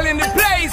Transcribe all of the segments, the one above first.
in the place.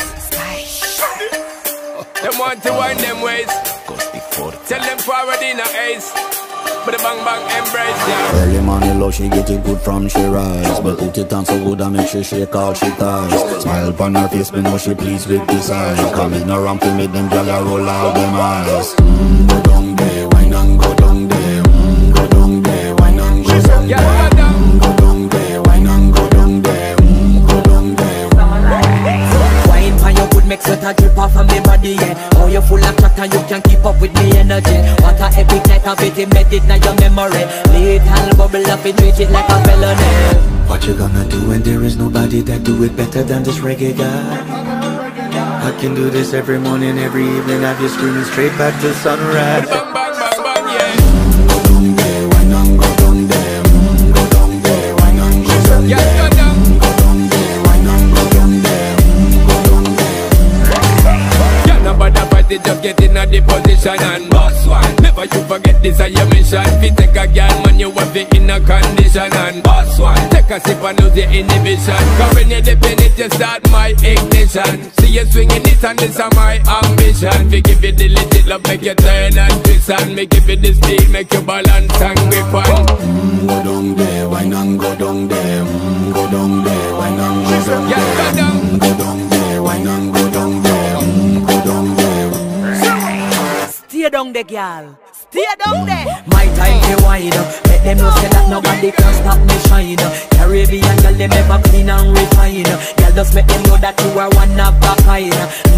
Them want to wind them ways. Tell them forward in a ace. But the bang bang embrace, yeah. Early morning love, she get it good from she rise. But put it on so good I make she shake all she ties. Smile upon her face, me know she pleased with this eyes. Coming around to make them gyal roll out them eyes. Go down there, wine and go down there. Go down there, wine and go down there. Go down there, wine and go down there. Go down there. Wine for your good make sweat a drip off of me body, yeah. Oh, you full of chat and you can keep up with me energy. What a epic night of it, embedded in your memory. Little bubble up and treat it like a felony. What you gonna do when there is nobody that do it better than this reggae guy? I can do this every morning, every evening. Have you screaming straight back to sunrise. Bang bang bang bang, yeah. Go down there, wine and go down there. Go down there, wine and go down there. Yeah, go down. Go down there, wine and go down there. Go down there. Yeah, nobody fight it, just get in a the position and boss one. Never you forget this is your mission. If you take a girl, man, you have it in a condition and boss one. Take a sip and lose the inhibition. Cause when you dip in it, you start my ignition. See you swinging it and this is my ambition. We give you the legit love, make you turn and twist and me give you the speed, make you balance and grip on. Go down there, wine and go down there. Go down there, wine and go down there. Yeah, go down. Go down there, wine and go down there. Go down there. Stay down there, girl. Stay down there. My time to wine. Let them know say that nobody can stop me shine. Caribbean girl, them ever clean and refine. Girl, just make them know that you are one of a kind.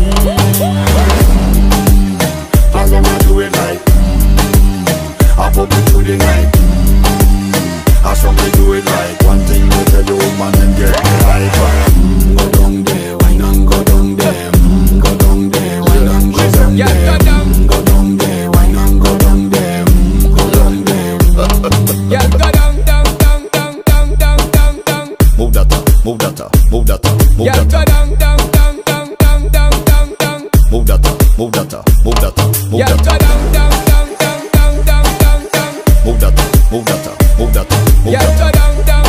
All them a do it like I put it through the night. I saw me do it like one thing you tell the woman and get me hyper. Go down there, wine and go down there. Go down there, wine and go down there. Yeah, go down. Go down there, wine and go down there. Go down there. Yeah, go down, down, down, down, down, down, down, down. Move that up, move that up, move that up, move Yeah, that go up. down, down, down, down, down, down, down, down. Move that up, move that up, move that up, move Yeah, that go up. down, down, down, down, down, down, down, down. Move that up, move that up, move that up, move Yeah, that up. go down, down,